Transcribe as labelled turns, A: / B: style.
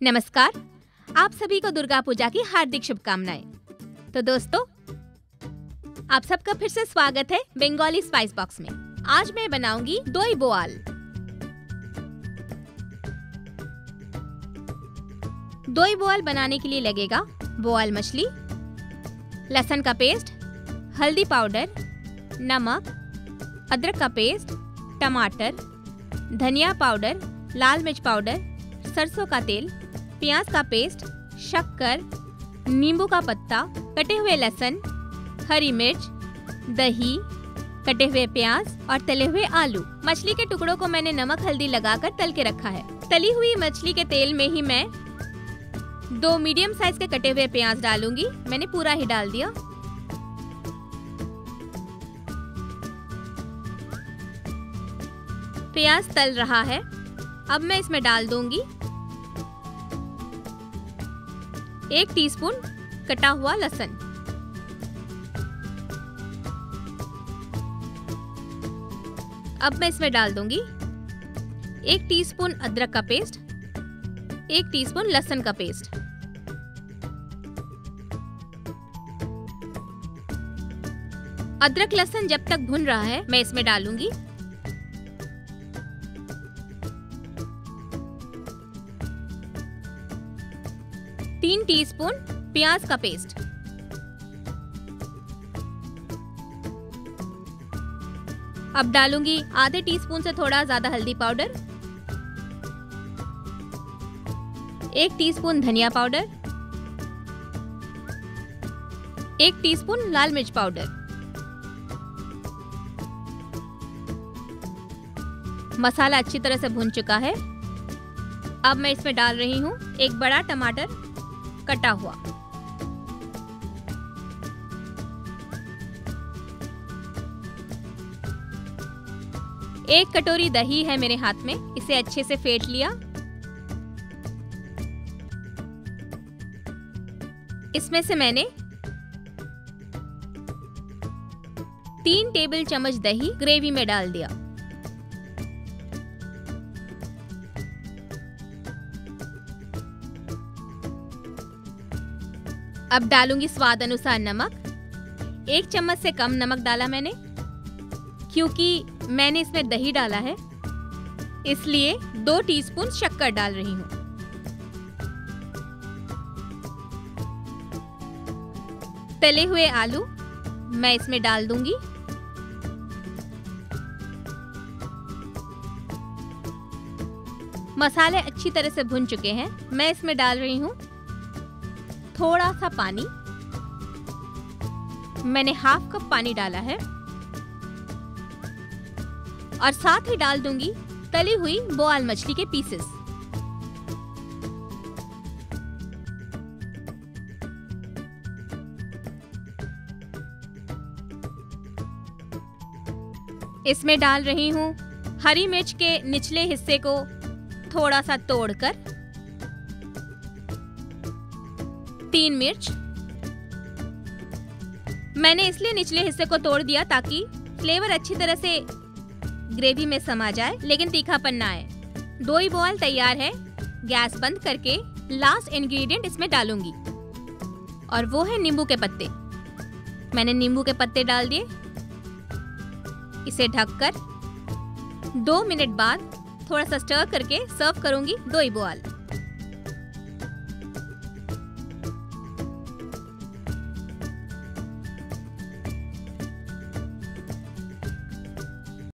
A: नमस्कार, आप सभी को दुर्गा पूजा की हार्दिक शुभकामनाएं। तो दोस्तों, आप सबका फिर से स्वागत है बंगाली स्पाइस बॉक्स में। आज मैं बनाऊंगी दोई बोआल। दोई बोआल बनाने के लिए लगेगा बोआल मछली, लहसुन का पेस्ट, हल्दी पाउडर, नमक, अदरक का पेस्ट, टमाटर, धनिया पाउडर, लाल मिर्च पाउडर, सरसों का तेल, प्याज का पेस्ट, शक्कर, नींबू का पत्ता, कटे हुए लहसुन, हरी मिर्च, दही, कटे हुए प्याज और तले हुए आलू। मछली के टुकड़ों को मैंने नमक हल्दी लगाकर तल के रखा है। तली हुई मछली के तेल में ही मैं 2 मीडियम साइज के कटे हुए प्याज डालूंगी। मैंने पूरा ही डाल दिया। प्याज तल रहा है, अब मैं इसमें डाल दूंगी 1 टीस्पून कटा हुआ लहसुन, अब मैं इसमें डाल दूंगी 1 टीस्पून अदरक का पेस्ट, 1 टीस्पून लहसुन का पेस्ट। अदरक लहसुन जब तक भुन रहा है मैं इसमें डालूंगी 3 टीस्पून प्याज का पेस्ट, अब डालूंगी आधे टीस्पून से थोड़ा ज्यादा हल्दी पाउडर, 1 टीस्पून धनिया पाउडर, 1 टीस्पून लाल मिर्च पाउडर। मसाला अच्छी तरह से भुन चुका है। अब मैं इसमें डाल रही हूँ 1 बड़ा टमाटर कटा हुआ, एक कटोरी दही है मेरे हाथ में, इसे अच्छे से फेंट लिया। इसमें से मैंने 3 टेबल चम्मच दही ग्रेवी में डाल दिया। अब डालूंगी स्वाद अनुसार नमक। 1 चम्मच से कम नमक डाला मैंने, क्योंकि मैंने इसमें दही डाला है, इसलिए 2 टीस्पून शक्कर डाल रही हूँ। तले हुए आलू मैं इसमें डाल दूंगी। मसाले अच्छी तरह से भुन चुके हैं। मैं इसमें डाल रही हूँ थोड़ा सा पानी। मैंने ½ कप पानी डाला है और साथ ही डाल दूंगी तली हुई बोआल मछली के पीसेस। इसमें डाल रही हूँ हरी मिर्च के निचले हिस्से को थोड़ा सा तोड़कर, 3 मिर्च। मैंने इसलिए निचले हिस्से को तोड़ दिया ताकि फ्लेवर अच्छी तरह से ग्रेवी में समा जाए, लेकिन तीखापन ना आए। दोई बोआल तैयार है। गैस बंद करके लास्ट इंग्रेडिएंट इसमें डालूंगी और वो है नींबू के पत्ते। मैंने नींबू के पत्ते डाल दिए। इसे ढककर 2 मिनट बाद थोड़ा सा स्टर करके सर्व करूंगी दोई बोआल।